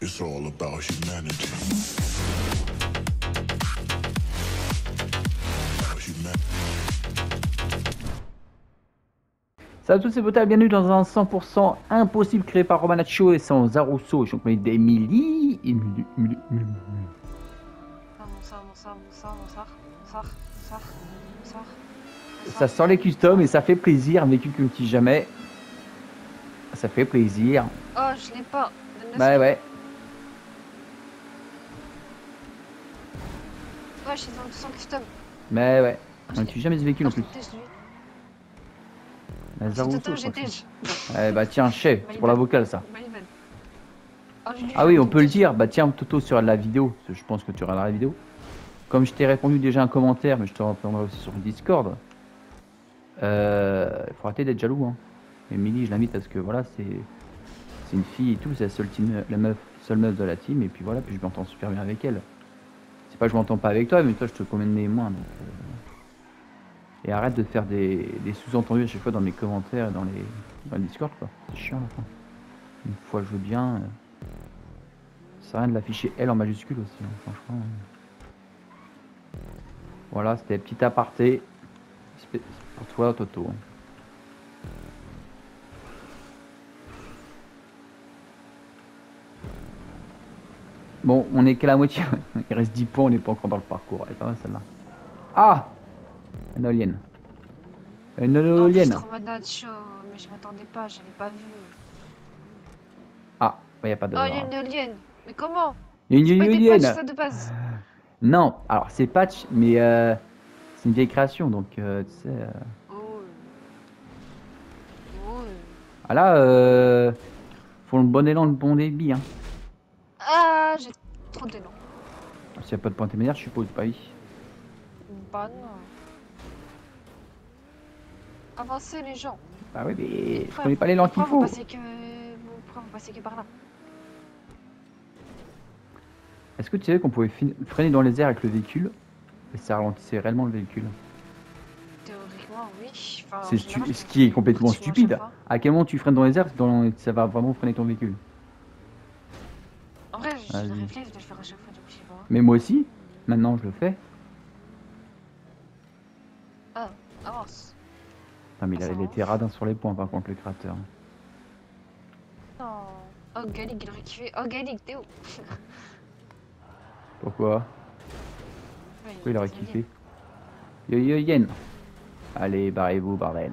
It's all about humanity. Salut à tous, c'est Botal, bienvenue dans un 100% impossible créé par Romanaccio et sans Zarusso. Je suis accompagné d'Emily. Ça sort les customs et ça fait plaisir, vécu que petit jamais. Ça fait plaisir. Oh, je l'ai pas. Bah ouais. Ouais, je suis dans le son custom. Mais ouais. On n'utilise jamais ce véhicule en plus. La Zarusso, bah tiens, chef, c'est pour la vocale ça. Oh, ah oui, on peut le dire. Bah tiens, Toto sur la vidéo. Je pense que tu regarderas la vidéo. Comme je t'ai répondu déjà un commentaire, mais je te répondrai aussi sur le Discord. Il faut arrêter d'être jaloux. Hein. Emily, je l'invite parce que voilà, c'est une fille et tout, c'est la seule meuf de la team. Et puis voilà, puis je m'entends super bien avec elle. C'est pas que je m'entends pas avec toi, mais toi je te connais moins. Donc, et arrête de faire des sous-entendus à chaque fois dans mes commentaires et dans le Discord quoi. C'est chiant là. Une fois je veux bien. Ça sert à rien de l'afficher elle en majuscule aussi, hein, franchement. Voilà, c'était petit aparté. Pour toi, Toto. Bon, on est qu'à la moitié. Il reste 10 points, on n'est pas encore dans le parcours. Elle est pas mal celle-là. Ah, une éolienne. Une éolienne. Oh, mais je m'attendais pas, j'avais pas vu. Ah, il n'y a pas de... Oh, il y a une éolienne. Mais comment? Il y a une éolienne. Ça de base. Non, alors c'est patch, mais c'est une vieille création, donc tu sais... Ah là, faut le bon élan, le bon débit. Hein. Ah, j'ai trop d'élan. S'il n'y a pas de point intermédiaire, je suppose, pas oui. Bah non. Avancez les gens. Bah oui, mais je connais pas l'élan qu'il faut. Vous passez que par là. Est-ce que tu savais qu'on pouvait freiner dans les airs avec le véhicule et ça ralentissait réellement le véhicule? Théoriquement, oui. Enfin, c'est ce qui est complètement stupide. À quel moment tu freines dans les airs, ça va vraiment freiner ton véhicule? En vrai, j'ai le réflexe de le faire à chaque fois, donc je sais pas. Mais moi aussi, maintenant je le fais. Ah, avance. Non mais il était radin sur les points par contre le créateur. Non. Oh Galig, il aurait kiffé. Oh Galig, t'es où? Pourquoi? Pourquoi il aurait kiffé? Yo yo yen. Allez, barrez-vous, bordel.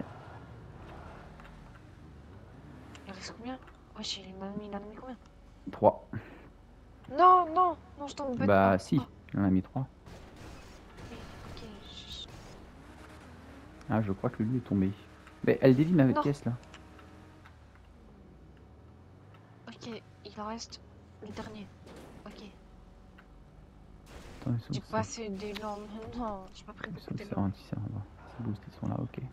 Il reste combien? Wesh, il en a mis combien? 3. Non, non, non, je tombe bête. Bah si, il en a mis 3. Ok. Ah, je crois que lui est tombé. Mais elle dévie ma pièce là. Ok, il en reste le dernier. Ok. J'ai pas assez d'élan. Non, j'ai pas pris beaucoup d'élan. Ces boosts ils sont là, ok.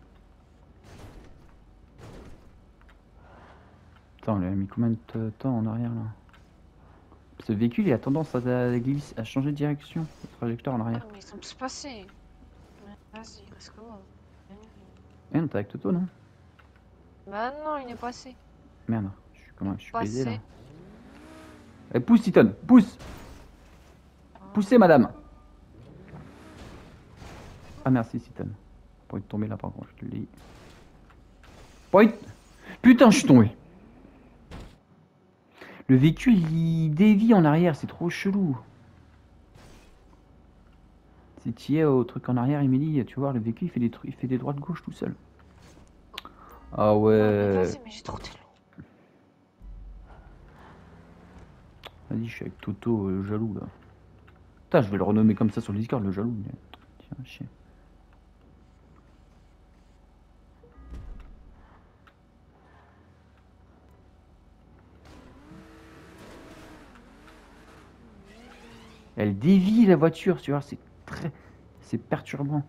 Attends, il a mis combien de temps en arrière là? Ce véhicule il a tendance à changer de direction, le trajectoire en arrière. Ah, mais ils sont tous passés. Vas-y, il reste comment? Eh non, t'es avec Toto non? Bah non, il est passé. Merde, je suis baisé là. Eh, pousse Titan, pousse! Poussez madame! Ah merci Titan. Pour être tombé là par contre, je te le dis. Putain, je suis tombé! Le véhicule il dévie en arrière, c'est trop chelou. Si tu es au truc en arrière, Emily, tu vois, le véhicule il fait des droites gauche tout seul. Ah ouais. Vas-y, mais j'ai trop d'élan. Vas-y, je suis avec Toto, le jaloux là. Putain, je vais le renommer comme ça sur le Discord, le jaloux. Tiens, chien. Elle dévie la voiture, tu vois, c'est perturbant.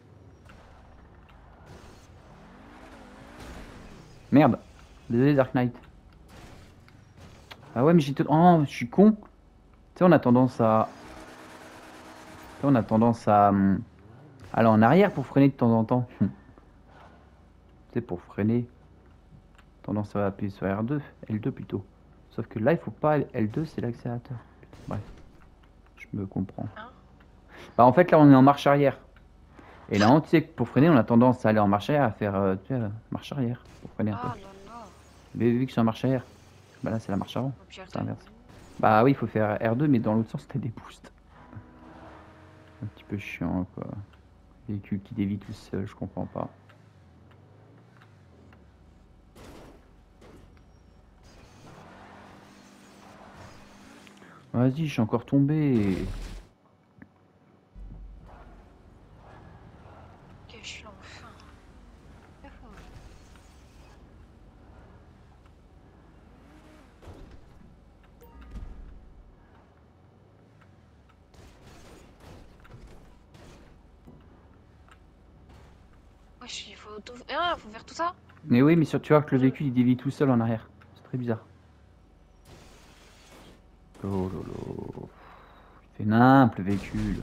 Merde. Désolé Dark Knight. Ah ouais, mais oh, je suis con. Tu sais, on a tendance à aller en arrière pour freiner de temps en temps. Tu sais, pour freiner. Tendance à appuyer sur R2, L2 plutôt. Sauf que là, il faut pas. L2, c'est l'accélérateur. Putain, bref, je me comprends. Hein? Bah, en fait, là, on est en marche arrière. Et là, tu sais que pour freiner, on a tendance à aller en marche arrière, à faire tu sais, marche arrière pour freiner un peu. Ah là là. Mais vu que c'est en marche arrière, bah là, c'est la marche avant. Oh, puis C'est R2. inverse. Bah oui, il faut faire R2, mais dans l'autre sens, t'as des boosts. Un petit peu chiant, quoi. Véhicule qui dévie tout seul, je comprends pas. Vas-y, je suis encore tombé. Ok, je suis là enfin. Youhou. Wesh, il faut tout. Ah, faut faire tout ça? Mais oui, mais tu vois que le véhicule, il dévie tout seul en arrière. C'est très bizarre. Oh lolo. Il fait nimp, le véhicule.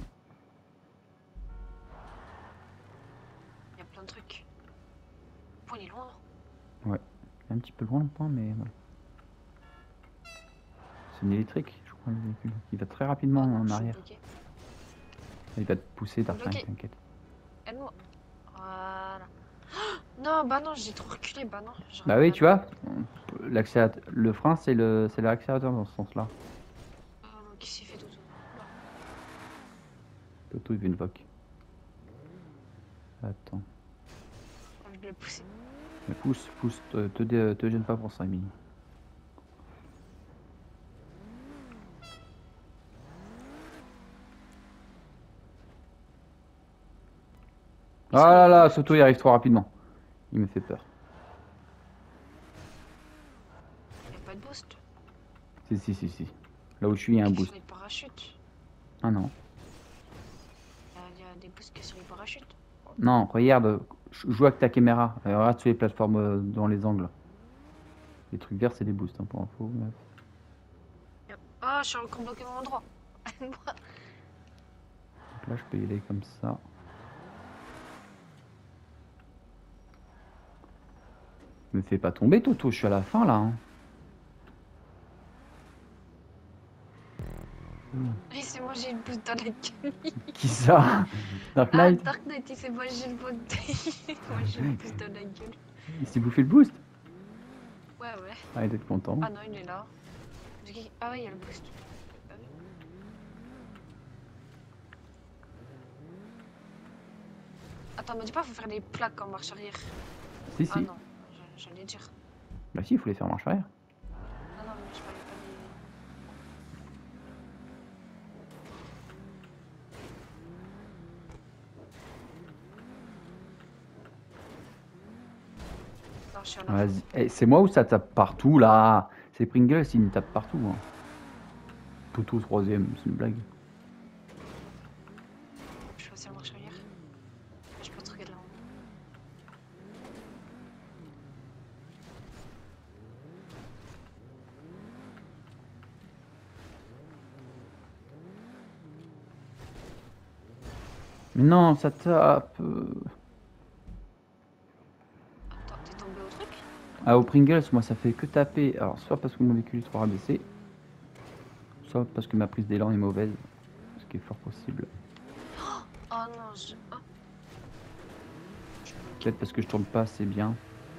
Il y a plein de trucs. Le point, il est loin. Ouais. Il est un petit peu loin le point, mais voilà. C'est une électrique, je crois, le véhicule. Il va très rapidement Oh, en je suis arrière. bloqué. Il va te pousser, Darkline, Bloqué. t'inquiète. Aide-moi. Voilà. Non, bah non, j'ai trop reculé. Bah non. Bah oui, tu vois, le frein, c'est l'accélérateur dans ce sens-là. Oh, qui s'est fait dodo? Oula. Toto, il veut une voque. Attends. Je vais le pousser. Mais pousse, te gêne pas pour ça, Emily. Ah là là, Soto, il arrive trop rapidement. Il me fait peur. Il n'y a pas de boost. Si. Là où je suis, il y a un Sur boost. les parachutes. Ah non. Il y a des boosts que sur les parachutes. Non, regarde, joue avec ta caméra. Regarde sur les plateformes dans les angles. Les trucs verts, c'est des boosts, hein, pour info. Yep. Oh, je suis encore bloqué au même endroit. Donc là, je peux y aller comme ça. Me fais pas tomber, Toto, je suis à la fin là. Hein. Et c'est moi, j'ai le boost dans la gueule. Qui ça? Dark Ah, Knight? Dark Knight, il fait moi, j'ai le boost. Moi, j'ai le boost dans la gueule. Il s'est bouffé le boost? Ouais, ouais. Ah, il doit être content. Ah non, il est là. Ah ouais, il y a le boost. Pas vu. Attends, me dis pas, faut faire des plaques en marche arrière. Si, Ah si. non, j'allais dire. Bah si, il faut les faire marche arrière. Non, non, mais je parlais pas des... Non, je suis à la fin. Vas-y. Eh, c'est moi ou ça tape partout là? C'est Pringles, il me tape partout. Hein. Toto troisième, c'est une blague. Je suis aussi en marche arrière. Je peux te regarder là-haut. Mais non, ça tape. Attends, t'es tombé au truc? Ah, au Pringles, moi ça fait que taper. Alors, soit parce que mon véhicule est trop rabaissé, soit parce que ma prise d'élan est mauvaise. Ce qui est fort possible. Oh non, je... Oh. Peut-être parce que je tourne pas assez bien.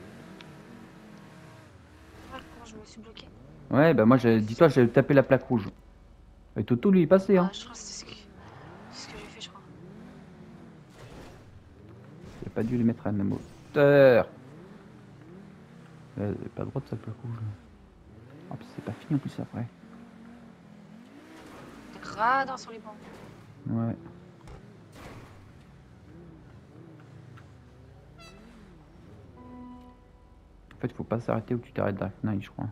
Ah, comment je me suis bloqué? Ouais, bah moi, dis-toi, j'ai tapé la plaque rouge. Et Toto, lui, il est passé. Ah, Hein. je crois que c'est ce que j'ai fait, je crois. Il a pas dû les mettre à la même hauteur. Vous avez pas le droit de sa plaque rouge. Ah, puis c'est pas fini en plus après. T'es radin sur les bancs. Ouais. En fait, faut pas s'arrêter où tu t'arrêtes Dark Knight, je crois.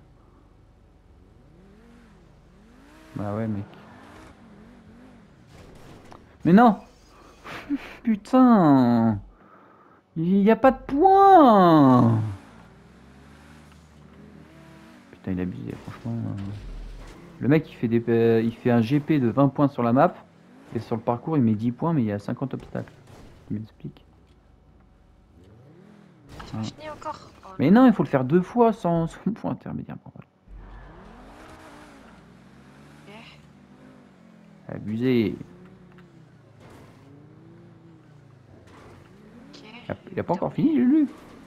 Bah ouais, mec. Mais non! Putain! Il n'y a pas de points! Putain, il a abusé, franchement. Le mec, il fait un GP de 20 points sur la map. Et sur le parcours, il met 10 points, mais il y a 50 obstacles. Il m'explique. Ah, c'est pas fini encore? Oh, Mais non, il faut le faire 2 fois sans point intermédiaire. Bon, voilà. Abusé. Ok. Il a pas encore fini, Lulu.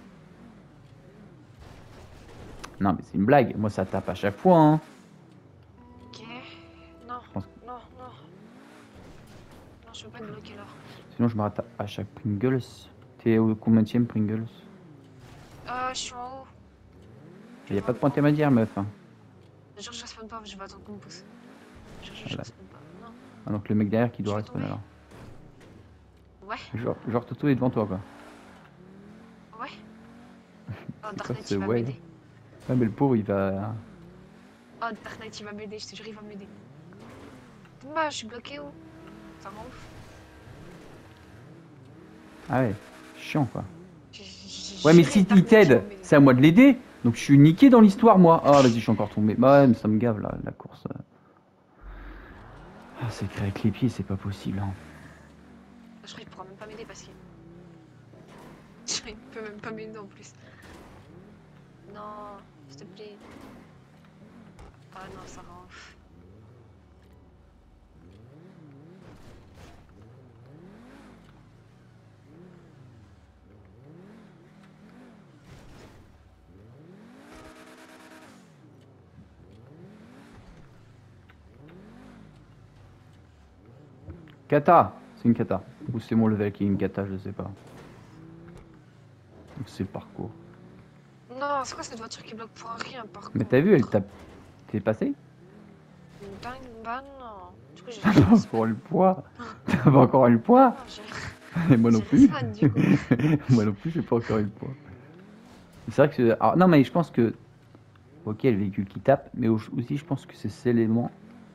Non, mais c'est une blague. Moi, ça tape à chaque fois. Hein. Ok. Non. pense- Non, non. Non, je veux pas te bloquer là. Sinon, je me rate à chaque Pringles. T'es au combienième Pringles? Je suis en haut. Il n'y a pas de point intermédiaire, meuf. Hein. Genre, je respawn pas, je vais attendre qu'on me pousse. Je Voilà. respawn pas. Non. Ah, donc le mec derrière qui doit Je vais respawner tomber. alors. Ouais, Genre Toto est devant toi, quoi. ouais. Oh, Dark quoi Knight, ce il va ouais? m'aider. Ouais, mais le pauvre, il va. Oh, Dark Knight, il va m'aider, je te jure, il va m'aider. Bah, je suis bloqué où? Ça rend ouf. Ah ouais, chiant, quoi. J'ai Ouais, mais juré, si Dark il Knight, il va t'aide, m'aider. c'est à moi de l'aider. Donc je suis niqué dans l'histoire, moi. Ah, vas-y, je suis encore tombé. Bah ouais, mais ça me gave, là, la course. Ah, c'est écrit avec les pieds, c'est pas possible. Hein. Je crois qu'il pourra même pas m'aider parce qu'il. Il peut même pas m'aider en plus. Non, s'il te plaît. Ah non, ça rend ouf. Kata, c'est une kata. Ou c'est mon level qui est une kata, je sais pas. Ou c'est le parcours. Non, c'est quoi cette voiture qui bloque pour rien par contre? Mais t'as vu, elle tape. T'es passé? Bah non. Du coup, j'ai T'as pas encore eu le poids. T'as pas encore eu le poids. Non, j'ai Et moi non j'ai plus. respawn, du coup. Moi non plus, j'ai pas encore eu le poids. C'est vrai que. Alors, non, mais je pense que. Ok, le véhicule qui tape, mais aussi, je pense que c'est cet élément.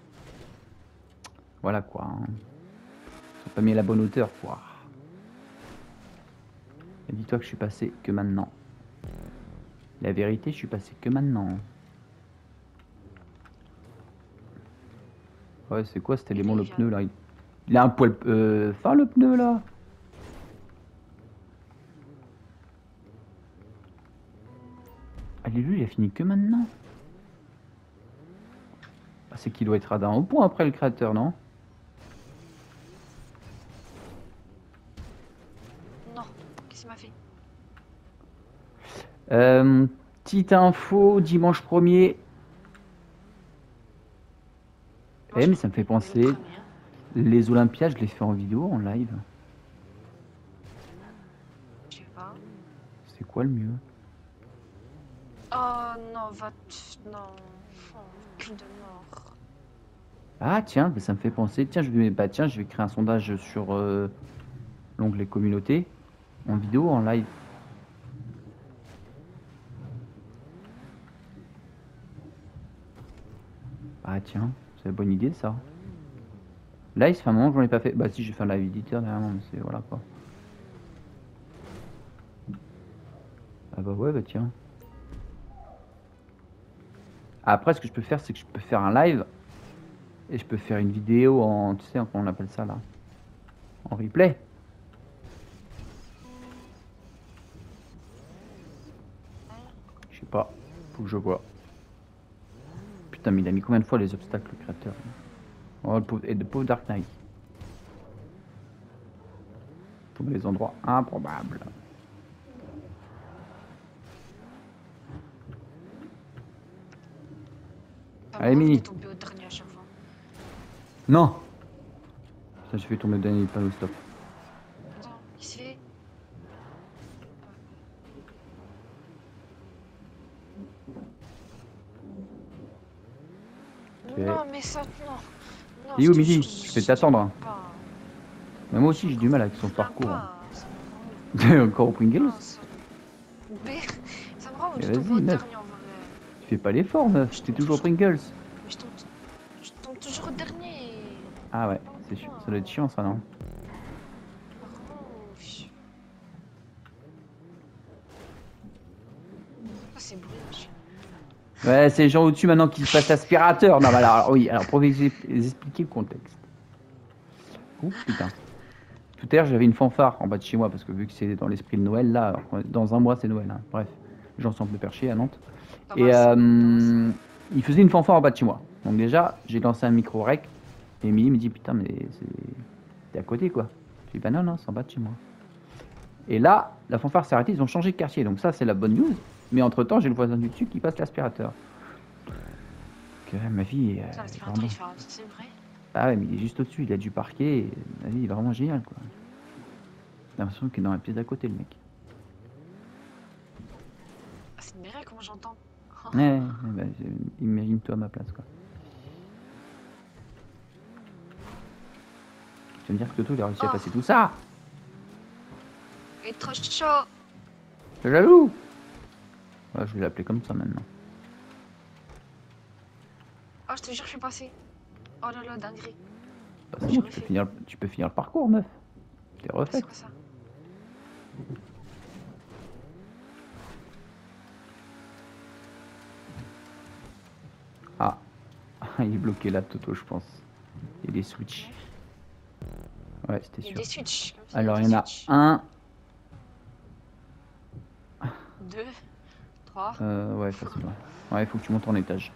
Voilà quoi. Hein. Ils ont pas mis à la bonne hauteur, quoi. Et dis-toi que je suis passé que maintenant. La vérité, je suis passé que maintenant. Ouais, c'est quoi cet élément, le pneu là? Il a un poil fin le pneu là. Allez, lui, il a fini que maintenant. Ah, c'est qu'il doit être radin au point après le créateur, non? Non, qu'est-ce qu'il m'a fait? Petite info, dimanche 1er. Eh, mais ça me fait penser. Les Olympiades, je les fais en vidéo, en live. Je sais pas. C'est quoi le mieux? Oh non, non. Oh, cul de mort. Ah tiens, ça me fait penser. Tiens, tiens, je vais créer un sondage sur l'onglet communauté. En vidéo, en live. Ah tiens, c'est une bonne idée ça. Live, ça fait un moment que j'en ai pas fait. Bah si, j'ai fait un live éditeur dernièrement, mais c'est voilà quoi. Ah bah ouais, bah tiens. Après, ce que je peux faire, c'est que je peux faire un live et je peux faire une vidéo en, tu sais, comment on appelle ça là, en replay. Je sais pas, faut que je vois. Putain, mais il a mis combien de fois les obstacles, le créateur? Oh, le pauvre, et le pauvre Dark Knight. Tous les endroits improbables. Allez, Mini. Tomber au dernier à chaque fois. Non. Ça, j'ai fait tomber le dernier panneau stop. Attends, il se fait. Ok. Non, mais ça, non. Non, Et je où, te Midi? jure, Je vais t'attendre. pas. Mais moi aussi, j'ai du mal avec son Ça me parcours. pas, ça me rend ouf. Encore au Pringles? Non, B, ça me rend ouf, Mais je tombe vas-y, au meuf. dernier en vrai. Tu fais pas l'effort, meuf. Je T'es tombe toujours au toujours. Pringles. Mais je tombe toujours au dernier. Ah ouais, c'est sûr. Ça doit être chiant, ça, non? Ah, c'est brûlant, chien. Ouais, c'est les gens au-dessus maintenant qui passent l'aspirateur. Non, mais alors, oui, alors pour vous expliquer le contexte. Ouh, putain. Tout à l'heure, j'avais une fanfare en bas de chez moi parce que vu que c'est dans l'esprit de Noël, là, alors, dans un mois, c'est Noël. Hein. Bref, les gens sont un peu perchés à Nantes. Ça Et va, c'est bon, il faisait une fanfare en bas de chez moi. Donc, déjà, j'ai lancé un micro-rec Et Émilie me dit putain mais t'es à côté quoi. Je dis bah non c'est en bas de chez moi. Et là la fanfare s'est arrêtée, ils ont changé de quartier donc ça c'est la bonne news. Mais entre temps j'ai le voisin du dessus qui passe l'aspirateur. Ma vie Ça, est l'aspirateur, vraiment... il fait un... C'est vrai. Ah ouais mais il est juste au-dessus, il a du parquet. Et ma vie est vraiment géniale quoi. J'ai l'impression qu'il est dans la pièce d'à côté le mec. Ah, c'est une merveille comment j'entends. Ouais, bah, imagine-toi à ma place quoi. Tu veux me dire que Toto il a réussi à Oh, passer tout ça? il est trop chaud. C'est jaloux. Ouais, je vais l'appeler comme ça maintenant. Oh, je te jure, je suis passé. Oh là là, dinguerie. Bah, c'est bon, tu peux finir le parcours meuf. T'es C'est refaite. quoi ça? Ah, il est bloqué là Toto je pense. Il est switch. Ouais c'était Il y a sûr. des switches. Comme ça, Alors des il y en a switches. un. 2, 3. Ouais facile ouais. Ouais il faut que tu montes en étage.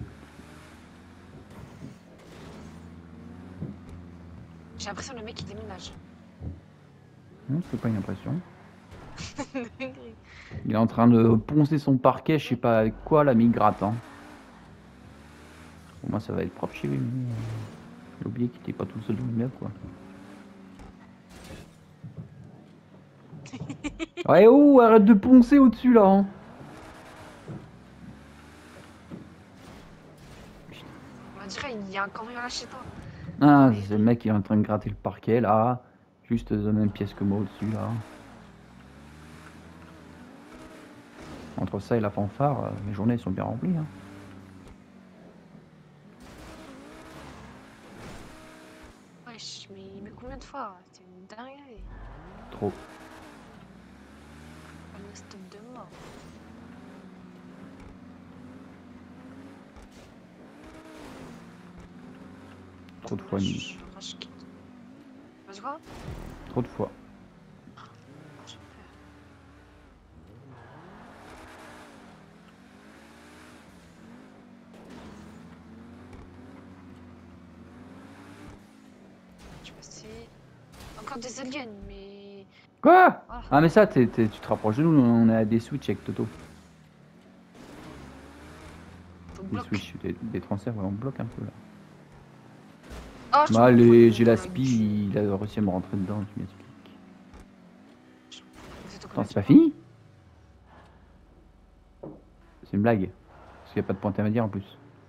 J'ai l'impression que le mec il déménage. Non c'est pas une impression. Dinguerie. Il est en train de poncer son parquet, je sais pas avec quoi, la mi-gratte. Hein. Au moins ça va être propre chez lui. J'ai oublié qu'il était pas tout seul dans l'immeuble quoi. Ouais oh arrête de poncer au-dessus là hein. On dirait il y a un cambriolage chez toi. Ah c'est le mec qui est en train de gratter le parquet là. Juste dans la même pièce que moi au-dessus là. Entre ça et la fanfare, mes journées sont bien remplies. Hein. Wesh, mais combien de fois? C'est une dinguerie. Trop. Un stop de mort. Trop de fois nuit. Vas-y quoi? Trop de fois. J'ai peur. Je passais. Encore des aliens, mais. Quoi? Ah, Ah mais ça tu te rapproches de nous, on est à des switches avec Toto. faut Des bloquer. switches, des transferts, ouais, on bloque un peu là. Oh, je te Bah comprends. j'ai l'aspi, il a réussi à me rentrer dedans, tu m'expliques. Vous êtes au Attends, combien c'est de pas temps? fini? C'est une blague. Parce qu'il n'y a pas de point intermédiaire en plus.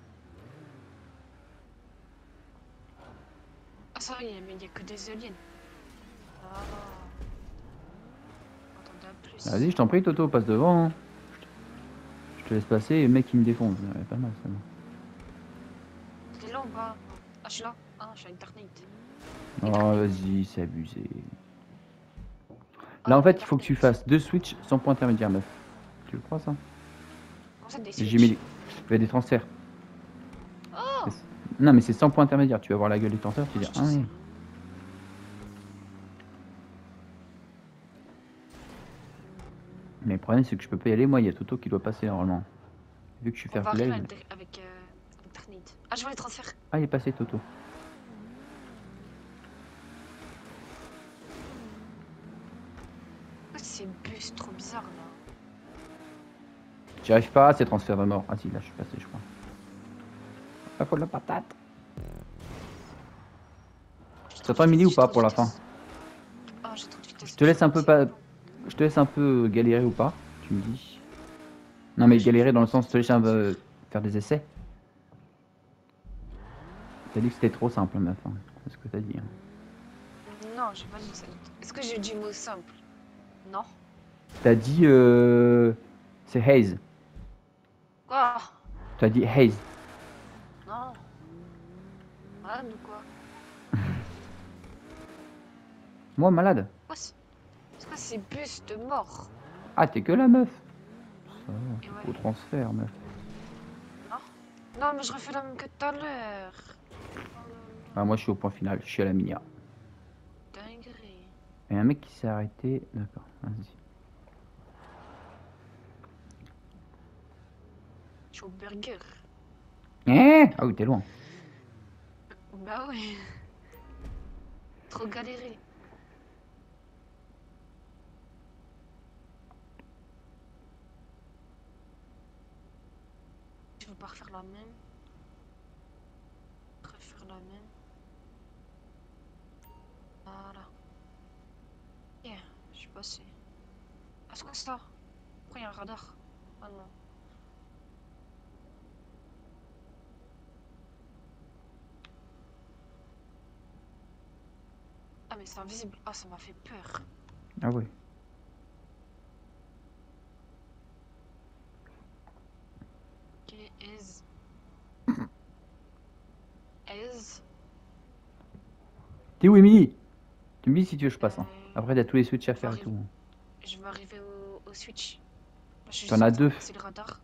Ah, ça y est, mais il n'y a que des aliens. Ah. Attendez à plus. Vas-y, je t'en prie, Toto, passe devant. Hein. Je te laisse passer et le mec il me défonce. Ouais, pas mal ça. T'es là ou pas? Ah, je suis là. Ah non, je suis à Internet. Oh, vas-y, c'est abusé. Ah, Là, en fait, il faut que Internet. tu fasses 2 switches sans point intermédiaire, meuf. Tu le crois, ça? Comment ça, des J'ai switches? mis des transferts. Oh! Non, mais c'est sans point intermédiaire. Tu vas voir la gueule des transferts, tu vas dire, ah oui. Mais le problème, c'est que je peux pas y aller. Moi, il y a Toto qui doit passer normalement. Vu que je suis On fair va play. arriver avec Internet. Ah, je vois les transferts. Ah, il est passé, Toto. Ah, c'est bus trop bizarre là. J'y arrive pas, c'est transfert de mort. Ah si, là, je suis passé, je crois. Ah, faut de la patate. T'attends Emily ou pas pour la fin? Oh, j'ai trop de vitesse. Je te laisse un peu pas... Je te laisse un peu galérer ou pas? Tu me dis. Non mais galérer dans le sens, je te laisse un peu faire des essais. T'as dit que c'était trop simple, meuf. Hein. C'est ce que t'as dit. Hein. Non, j'ai pas dit ça. Est-ce que j'ai dit mot simple? Non. T'as dit... C'est Haze. Quoi? T'as dit Haze. Non. Malade ou quoi? Moi, malade. C'est quoi ces bus de mort? Ah, t'es que la meuf. Ça Et va, ouais. au transfert, meuf. Non, mais je refais la même que tout à l'heure. Ah, moi, je suis au point final. Je suis à la Minia. Dinguerie. Il y a un mec qui s'est arrêté. D'accord, vas-y. Je suis au burger. Eh ah oui, t'es loin. Bah ouais. Trop galéré. Je veux pas refaire la même. Refaire la même. Voilà. Yeah, je suis passé. Ah, c'est quoi ça? Pourquoi il y a un radar? Ah non. Ah mais c'est invisible. Ah, ça m'a fait peur. Ah ouais. Ok, Aise. T'es où, Emily? Tu me dis si tu veux que je passe. Hein. Euh, Après, t'as tous les switches à je vais faire et tout. arriver, je vais arriver au switch. Là, je suis T'en juste as en train de deux. passer le radar.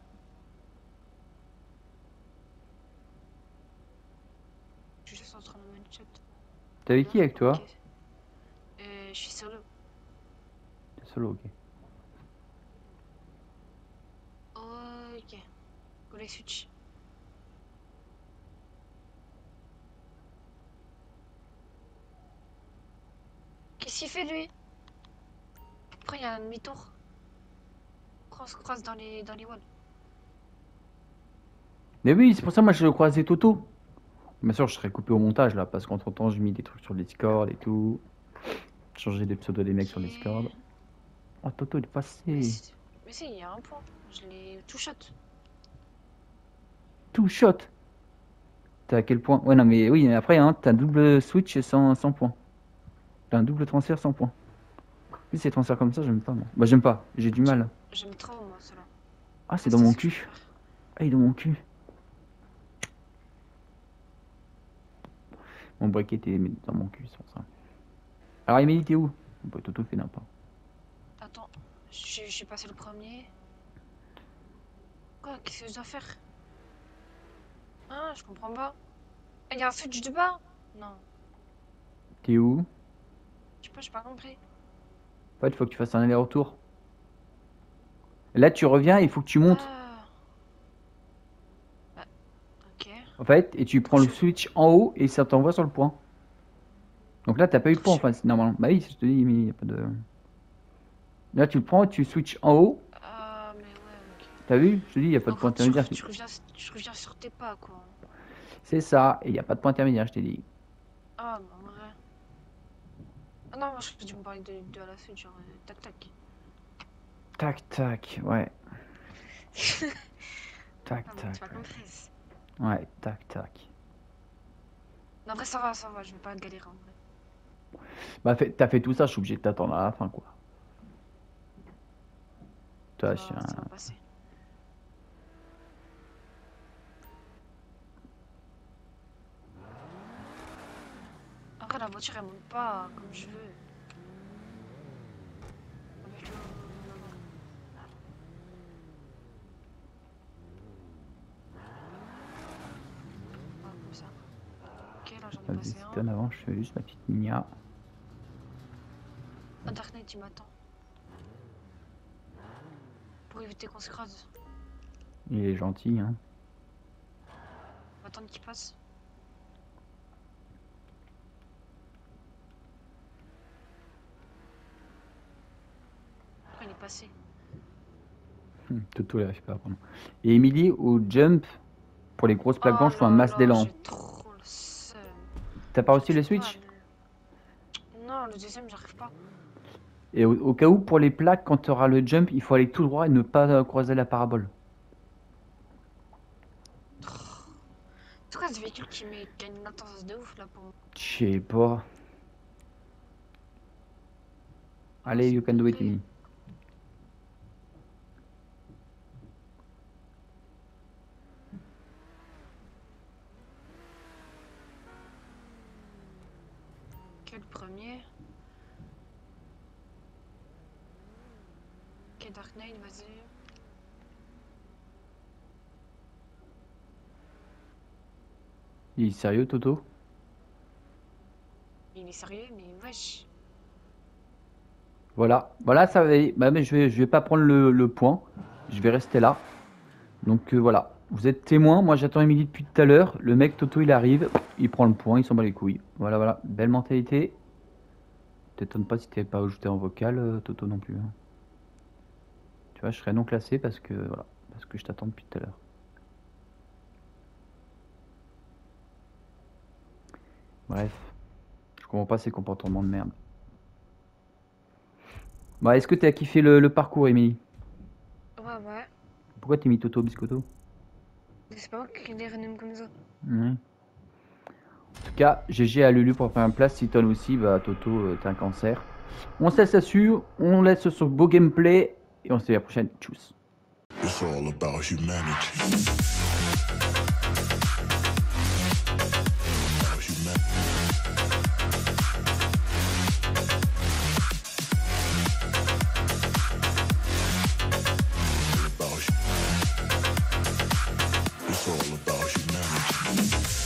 Je suis juste en train de me chat. T'es avec qui avec Ok. toi? Je suis solo. T'es solo, ok. Ok. Go les switch. Qu'est-ce qu'il fait lui? Pourquoi il y a un demi-tour? Pourquoi on se croise dans les walls? Mais oui, c'est pour ça moi je croisé Toto. Bien sûr, je serais coupé au montage là, parce qu'entre temps, j'ai mis des trucs sur le Discord et tout. Changé des pseudos des mecs sur le Discord. Ok. Oh, Toto, il est Mais passé. si, mais si, il y a un point. Je l'ai tout shot. Tout shot. T'es à quel point? Ouais, non, mais oui, mais après, hein, t'as un double switch sans points. T'as un double transfert sans points. Oui, ces transferts comme ça, j'aime pas, moi. Bah, j'aime pas, j'ai du mal. J'aime trop moi cela. Ah, c'est Moi, dans c'est mon ce que je cul. préfère. Ah, il est dans mon cul. Mon briquet était dans mon cul, c'est pour ça. Alors, Emily, t'es où? Bah, Toto fait n'importe. Attends, je suis passé le premier. Quoi? Qu'est-ce que je dois faire? Ah, je comprends pas. Ah, il y a un switch du bas? Non. T'es où? Je sais pas, j'ai pas compris. En fait, il faut que tu fasses un aller-retour. Là, tu reviens, il faut que tu montes. Ah. Bah, ok. En fait, et tu Du coup, prends le switch en haut et ça t'envoie sur le point. Donc là, t'as pas eu le point, enfin, normalement. Bah oui, je te dis, mais il y a pas de. Là, tu le prends, tu switches en haut. Ah, mais ouais, ok. T'as vu? Je te dis, il n'y a pas de En point fait, intermédiaire. tu reviens sur tes pas, quoi. C'est ça, et il n'y a pas de point intermédiaire, je t'ai dit. Ah, mais en vrai. Ah non, moi, je dû me parler de à la suite, genre, tac tac. Tac, tac, ouais. Tac, Ah, mais tac, tu m'as ouais. comprise. Ouais, tac, tac. Non, en vrai, ça va, je vais pas galérer en vrai. Bah, t'as fait tout ça, je suis obligé de t'attendre à la fin, quoi. Toi, je suis un. Ça va passer. En vrai, la voiture, elle monte pas comme je veux. Avec le... Ah, comme ça. Ok, là, j'en ai Vas-y, passé si un. t'es en avant, je fais juste ma petite mia. Ah, Dark Knight, il m'attend. Pour éviter qu'on se croise. Il est gentil, hein. On va attendre qu'il passe. Après, il est passé. Toto, il arrive pas à prendre. Et Emily, au jump, pour les grosses plaques Oh blanches, faut un là masse là, d'élan. j'ai trop le seum. T'as pas reçu le J'arrive pas à switch? Non, le deuxième, j'arrive pas. Et au cas où, pour les plaques, quand tu auras le jump, il faut aller tout droit et ne pas croiser la parabole. C'est quoi ce véhicule qui a une latence de ouf là pour moi? Je sais pas. Oh, Allez, s'il you te can do it, plaît. Emily. Quel premier? Ok, Dark Knight, vas-y. Il est sérieux, Toto? Il est sérieux, mais wesh. Voilà. Voilà, ça va. Bah, mais je vais pas prendre le point. Je vais rester là. Donc voilà. Vous êtes témoin, moi j'attends Émilie depuis tout à l'heure. Le mec Toto il arrive, il prend le point, il s'en bat les couilles. Voilà, voilà, belle mentalité. T'étonnes pas si t'avais pas ajouté en vocal, Toto non plus. Hein. Tu vois, je serais non classé parce que voilà, parce que je t'attends depuis tout à l'heure. Bref, je comprends pas ces comportements de merde. Bah, est-ce que t'as kiffé le parcours, Émilie? Ouais, ouais. Pourquoi t'es mis Toto Biscotto? C'est pas moi qui les renomme comme ça. Ouais. En tout cas, GG à Lulu pour la première place. Si Ton aussi, bah Toto, t'es un cancer. On se laisse là-dessus, on laisse sur beau gameplay et on se dit à la prochaine. Tchuss. It's all about humanity. About humanity. It's all about humanity.